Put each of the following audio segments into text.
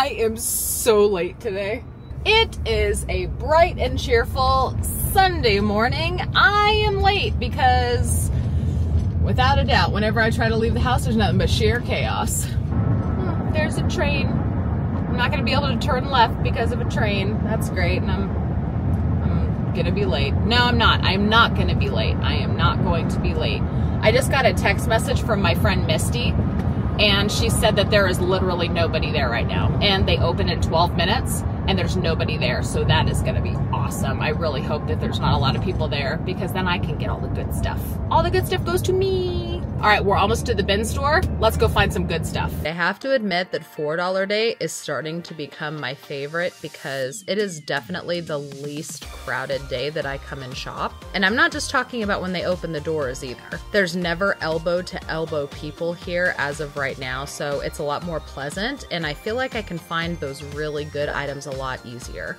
I am so late today. It is a bright and cheerful Sunday morning. I am late because, without a doubt, whenever I try to leave the house, there's nothing but sheer chaos. There's a train. I'm not gonna be able to turn left because of a train. That's great, and I'm gonna be late. No, I'm not. I'm not gonna be late. I am not going to be late. I just got a text message from my friend Misty, and she said that there is literally nobody there right now. And they open in 12 minutes, and there's nobody there. So that is gonna be awesome. I really hope that there's not a lot of people there, because then I can get all the good stuff. All the good stuff goes to me. All right, we're almost to the bin store. Let's go find some good stuff. I have to admit that $4 day is starting to become my favorite because it is definitely the least crowded day that I come and shop. And I'm not just talking about when they open the doors either. There's never elbow to elbow people here as of right now, so it's a lot more pleasant, and I feel like I can find those really good items a lot easier.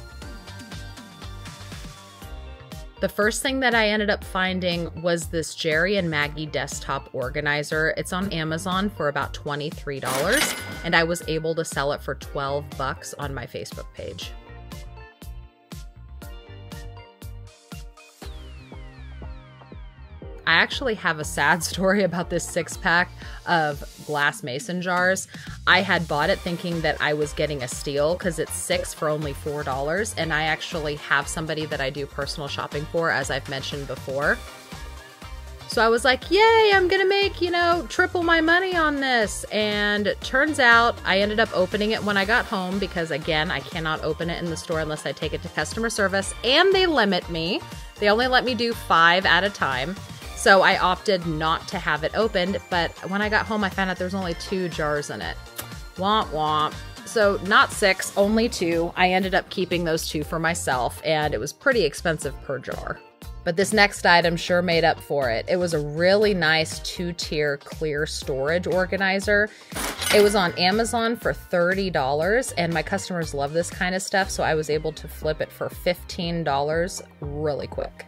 The first thing that I ended up finding was this Jerry and Maggie desktop organizer. It's on Amazon for about $23, and I was able to sell it for 12 bucks on my Facebook page. I actually have a sad story about this 6-pack of glass mason jars. I had bought it thinking that I was getting a steal because it's 6 for only $4, and I actually have somebody that I do personal shopping for, as I've mentioned before. So I was like, yay, I'm gonna make, triple my money on this. And it turns out I ended up opening it when I got home because, again, I cannot open it in the store unless I take it to customer service, and they limit me. They only let me do 5 at a time. So I opted not to have it opened, but when I got home, I found out there's only 2 jars in it. Womp womp. So not 6, only 2. I ended up keeping those 2 for myself, and it was pretty expensive per jar. But this next item sure made up for it. It was a really nice 2-tier clear storage organizer. It was on Amazon for $30, and my customers love this kind of stuff, so I was able to flip it for $15 really quick.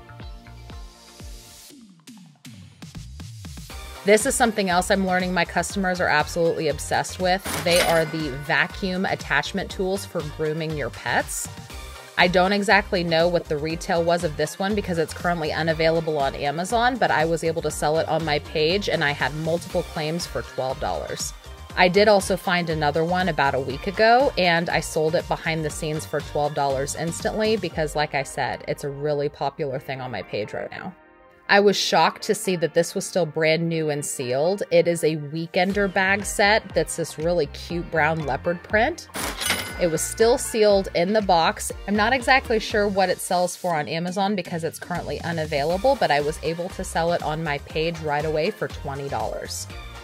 This is something else I'm learning my customers are absolutely obsessed with. They are the vacuum attachment tools for grooming your pets. I don't exactly know what the retail was of this one because it's currently unavailable on Amazon, but I was able to sell it on my page, and I had multiple claims for $12. I did also find another one about a week ago, and I sold it behind the scenes for $12 instantly because, like I said, it's a really popular thing on my page right now. I was shocked to see that this was still brand new and sealed. It is a Weekender bag set that's this really cute brown leopard print. It was still sealed in the box. I'm not exactly sure what it sells for on Amazon because it's currently unavailable, but I was able to sell it on my page right away for $20.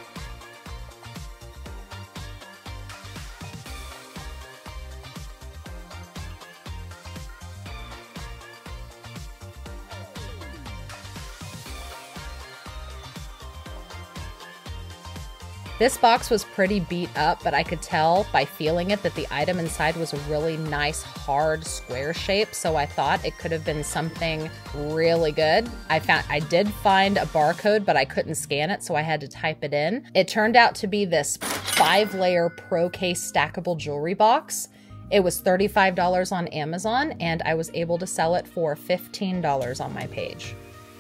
This box was pretty beat up, but I could tell by feeling it that the item inside was a really nice, hard, square shape, so I thought it could have been something really good. I did find a barcode, but I couldn't scan it, so I had to type it in. It turned out to be this 5-layer Pro Case stackable jewelry box. It was $35 on Amazon, and I was able to sell it for $15 on my page.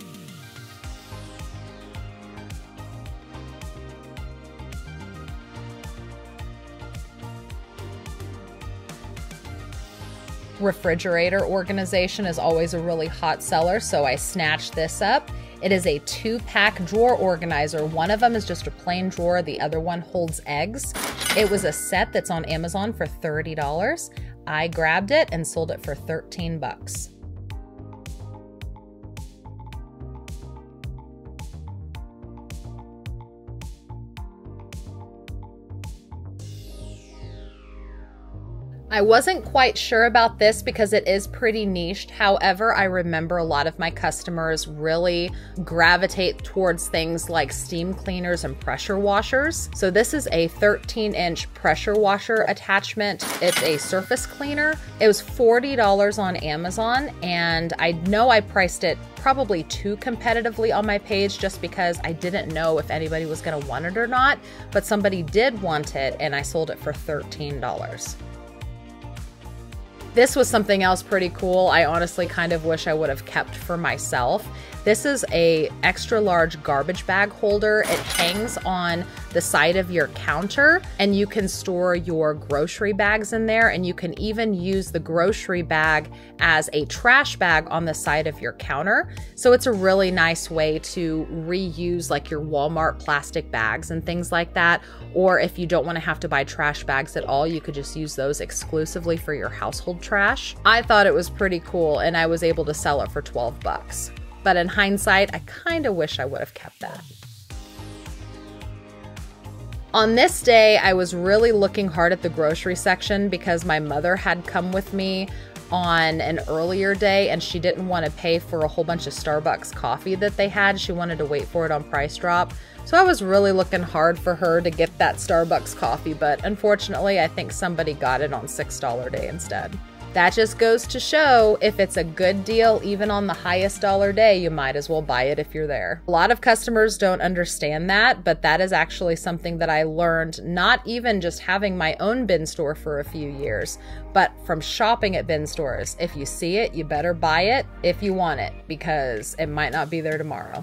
Refrigerator organization is always a really hot seller, so I snatched this up. It is a 2-pack drawer organizer. One of them is just a plain drawer, the other one holds eggs. It was a set that's on Amazon for $30. I grabbed it and sold it for 13 bucks. I wasn't quite sure about this because it is pretty niched. However, I remember a lot of my customers really gravitate towards things like steam cleaners and pressure washers. So this is a 13-inch pressure washer attachment. It's a surface cleaner. It was $40 on Amazon, and I know I priced it probably too competitively on my page just because I didn't know if anybody was gonna want it or not, but somebody did want it and I sold it for $13. This was something else pretty cool. I honestly kind of wish I would have kept for myself. This is a extra large garbage bag holder. It hangs on the side of your counter and you can store your grocery bags in there, and you can even use the grocery bag as a trash bag on the side of your counter. So it's a really nice way to reuse like your Walmart plastic bags and things like that. Or if you don't want to have to buy trash bags at all, you could just use those exclusively for your household trash. I thought it was pretty cool, and I was able to sell it for 12 bucks. But in hindsight, I kind of wish I would have kept that. On this day, I was really looking hard at the grocery section because my mother had come with me on an earlier day and she didn't want to pay for a whole bunch of Starbucks coffee that they had. She wanted to wait for it on price drop. So I was really looking hard for her to get that Starbucks coffee, but unfortunately, I think somebody got it on $6 day instead. That just goes to show if it's a good deal, even on the highest dollar day, you might as well buy it if you're there. A lot of customers don't understand that, but that is actually something that I learned not even just having my own bin store for a few years, but from shopping at bin stores. If you see it, you better buy it if you want it, because it might not be there tomorrow.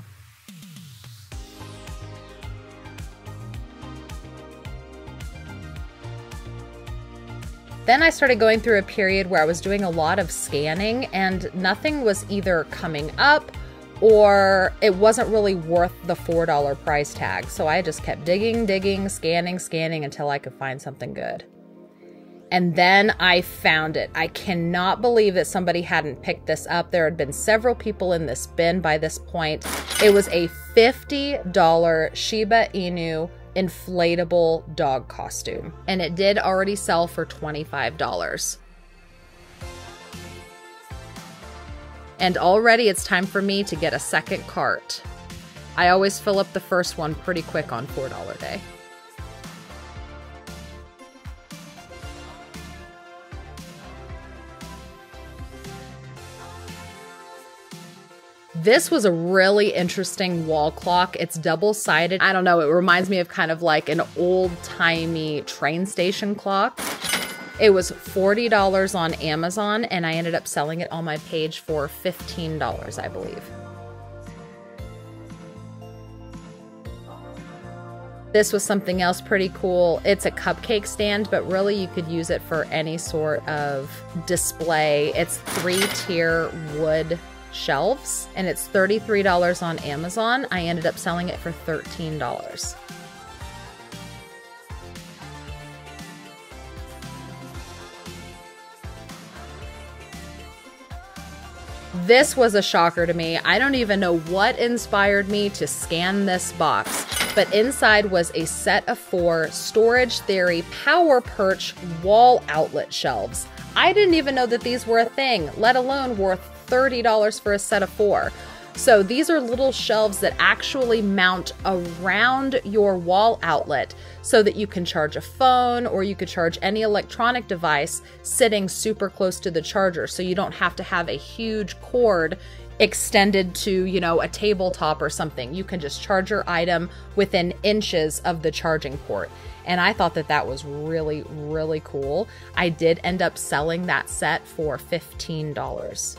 Then I started going through a period where I was doing a lot of scanning and nothing was either coming up or it wasn't really worth the $4 price tag. So I just kept digging, scanning until I could find something good. And then I found it. I cannot believe that somebody hadn't picked this up. There had been several people in this bin by this point. It was a $50 Shiba Inu inflatable dog costume, and it did already sell for $25. And already it's time for me to get a second cart. I always fill up the first one pretty quick on $4 day. This was a really interesting wall clock. It's double-sided. I don't know, it reminds me of kind of like an old-timey train station clock. It was $40 on Amazon, and I ended up selling it on my page for $15, I believe. This was something else pretty cool. It's a cupcake stand, but really you could use it for any sort of display. It's 3-tier wood shelves, and it's $33 on Amazon. I ended up selling it for $13. This was a shocker to me. I don't even know what inspired me to scan this box, but inside was a set of 4 Storage Theory Power Perch wall outlet shelves. I didn't even know that these were a thing, let alone worth $30 for a set of 4. So these are little shelves that actually mount around your wall outlet so that you can charge a phone or you could charge any electronic device sitting super close to the charger, so you don't have to have a huge cord extended to, you know, a tabletop or something. You can just charge your item within inches of the charging port. And I thought that that was really, really cool. I did end up selling that set for $15.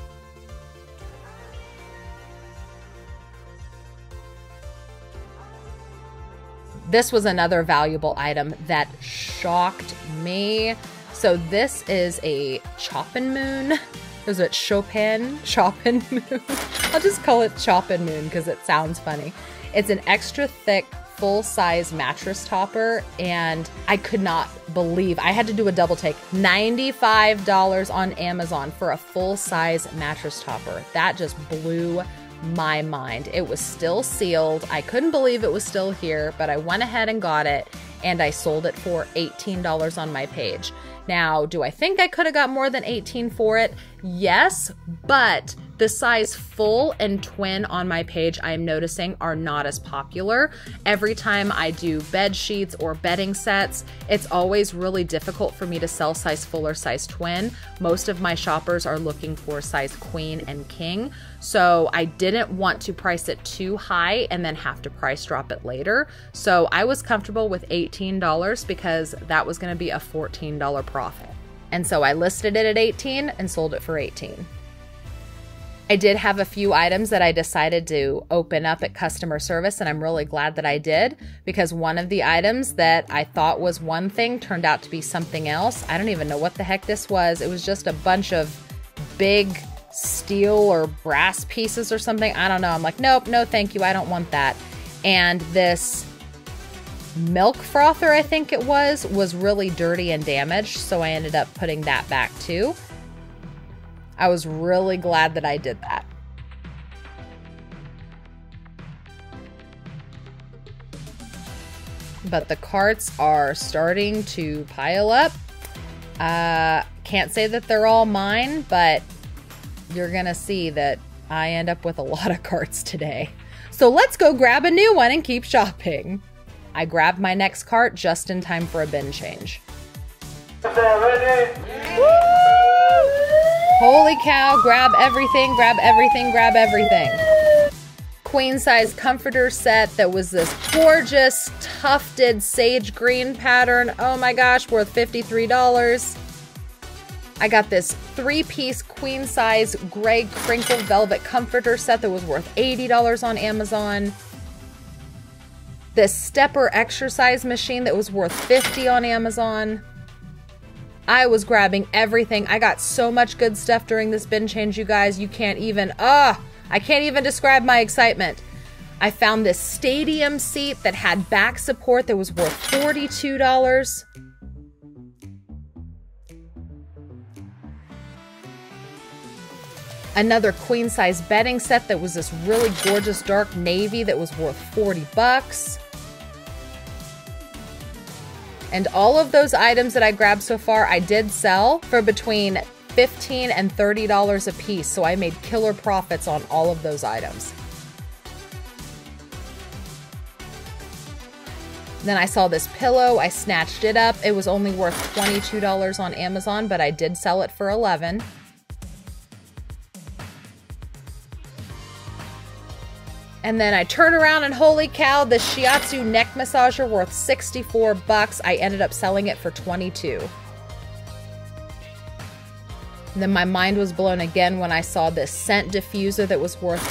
This was another valuable item that shocked me. So this is a Choppin' Moon. Is it Choppin' Moon? I'll just call it Choppin' Moon because it sounds funny. It's an extra thick, full-size mattress topper, and I could not believe, I had to do a double take, $95 on Amazon for a full-size mattress topper. That just blew my mind. It was still sealed. I couldn't believe it was still here, but I went ahead and got it, and I sold it for $18 on my page. Now, do I think I could have got more than $18 for it? Yes, but the size full and twin on my page, I'm noticing, are not as popular. Every time I do bed sheets or bedding sets, it's always really difficult for me to sell size full or size twin. Most of my shoppers are looking for size queen and king. So I didn't want to price it too high and then have to price drop it later. So I was comfortable with $18 because that was going to be a $14 profit. And so I listed it at $18 and sold it for $18. I did have a few items that I decided to open up at customer service, and I'm really glad that I did, because one of the items that I thought was one thing turned out to be something else. I don't even know what the heck this was. It was just a bunch of big steel or brass pieces or something. I don't know. I'm like, nope, no thank you. I don't want that. And this milk frother, I think it was really dirty and damaged, so I ended up putting that back too. I was really glad that I did that. But the carts are starting to pile up. Can't say that they're all mine, but you're gonna see that I end up with a lot of carts today. So let's go grab a new one and keep shopping. I grabbed my next cart just in time for a bin change. Ready? Holy cow, grab everything, grab everything, grab everything. Queen size comforter set that was this gorgeous tufted sage green pattern. Oh my gosh, worth $53. I got this 3-piece queen size gray crinkle velvet comforter set that was worth $80 on Amazon. This stepper exercise machine that was worth $50 on Amazon. I was grabbing everything. I got so much good stuff during this bin change, you guys. You can't even, I can't even describe my excitement. I found this stadium seat that had back support that was worth $42. Another queen size bedding set that was this really gorgeous dark navy that was worth $40. And all of those items that I grabbed so far, I did sell for between $15 and $30 a piece. So I made killer profits on all of those items. Then I saw this pillow. I snatched it up. It was only worth $22 on Amazon, but I did sell it for $11. And then I turn around and holy cow, the shiatsu neck massager worth $64. I ended up selling it for $22. And then my mind was blown again when I saw this scent diffuser that was worth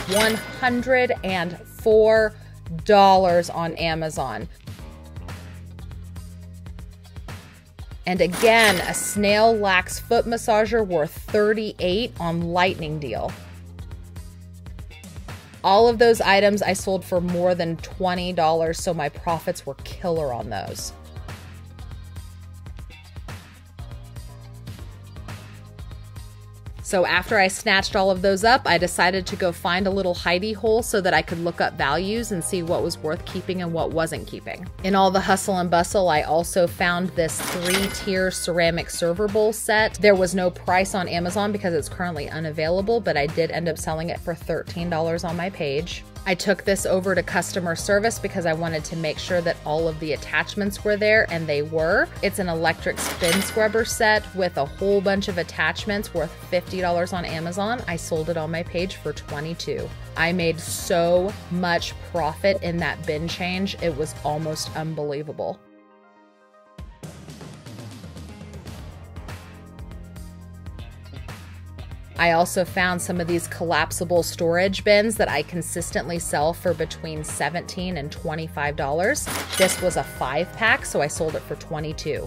$104 on Amazon. And again, a snail lax foot massager worth $38 on Lightning Deal. All of those items I sold for more than $20, so my profits were killer on those. So after I snatched all of those up, I decided to go find a little hidey hole so that I could look up values and see what was worth keeping and what wasn't keeping. In all the hustle and bustle, I also found this 3-tier ceramic server bowl set. There was no price on Amazon because it's currently unavailable, but I did end up selling it for $13 on my page. I took this over to customer service because I wanted to make sure that all of the attachments were there, and they were. It's an electric spin scrubber set with a whole bunch of attachments worth $50 on Amazon. I sold it on my page for $22. I made so much profit in that bin change. It was almost unbelievable. I also found some of these collapsible storage bins that I consistently sell for between $17 and $25. This was a 5-pack, so I sold it for $22.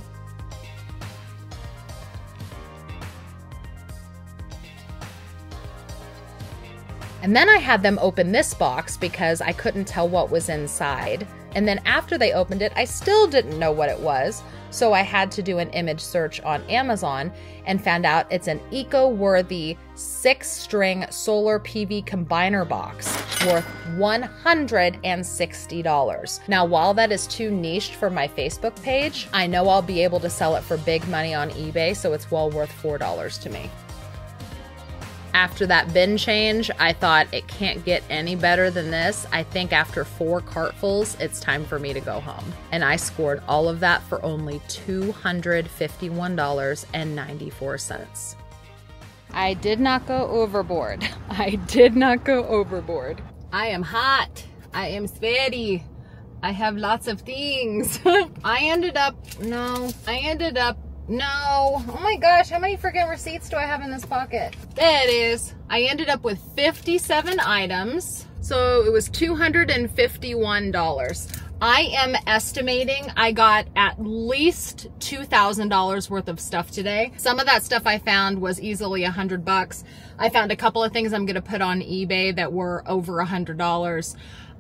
And then I had them open this box because I couldn't tell what was inside. And then after they opened it, I still didn't know what it was. So I had to do an image search on Amazon and found out it's an eco-worthy 6-string solar PV combiner box worth $160. Now, while that is too niched for my Facebook page, I know I'll be able to sell it for big money on eBay, so it's well worth $4 to me. After that bin change, I thought it can't get any better than this. I think after 4 cartfuls, it's time for me to go home. And I scored all of that for only $251.94. I did not go overboard. I did not go overboard. I am hot. I am sweaty. I have lots of things. No. Oh my gosh, how many freaking receipts do I have in this pocket? There it is. I ended up with 57 items. So it was $251. I am estimating I got at least $2,000 worth of stuff today. Some of that stuff I found was easily $100. I found a couple of things I'm gonna put on eBay that were over $100.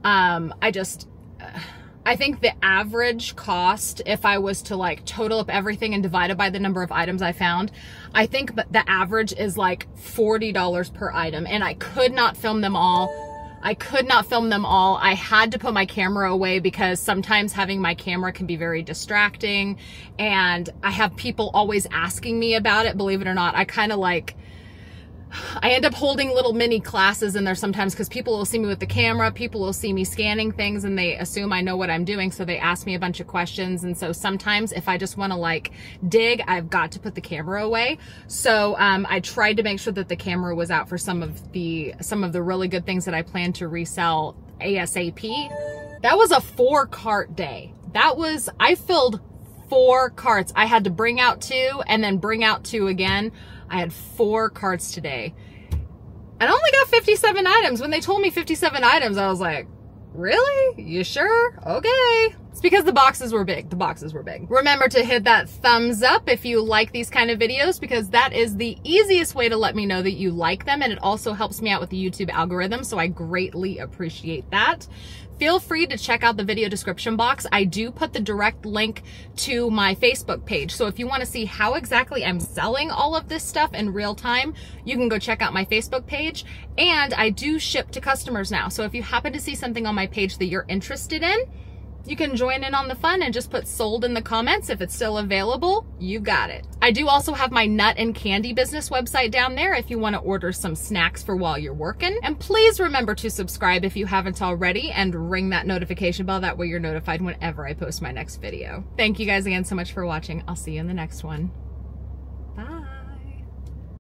I think the average cost, if I was to like total up everything and divide it by the number of items I found, I think the average is like $40 per item, and I could not film them all. I had to put my camera away because sometimes having my camera can be very distracting, and I have people always asking me about it. Believe it or not, I end up holding little mini classes in there sometimes because people will see me with the camera, people will see me scanning things, and they assume I know what I'm doing, so they ask me a bunch of questions. And so sometimes if I just want to like dig, I've got to put the camera away. So I tried to make sure that the camera was out for some of the really good things that I plan to resell ASAP. That was a 4-cart day. I filled 4 carts. I had to bring out 2 and then bring out 2 again. I had 4 carts today. And I only got 57 items. When they told me 57 items, I was like, really? You sure? Okay. It's because the boxes were big. The boxes were big. Remember to hit that thumbs up if you like these kind of videos, because that is the easiest way to let me know that you like them. And it also helps me out with the YouTube algorithm. So I greatly appreciate that. Feel free to check out the video description box. I do put the direct link to my Facebook page. So if you want to see how exactly I'm selling all of this stuff in real time, you can go check out my Facebook page. And I do ship to customers now. So if you happen to see something on my page that you're interested in, you can join in on the fun and just put sold in the comments. If it's still available, you got it. I do also have my nut and candy business website down there if you want to order some snacks for while you're working. And please remember to subscribe if you haven't already and ring that notification bell. That way you're notified whenever I post my next video. Thank you guys again so much for watching. I'll see you in the next one.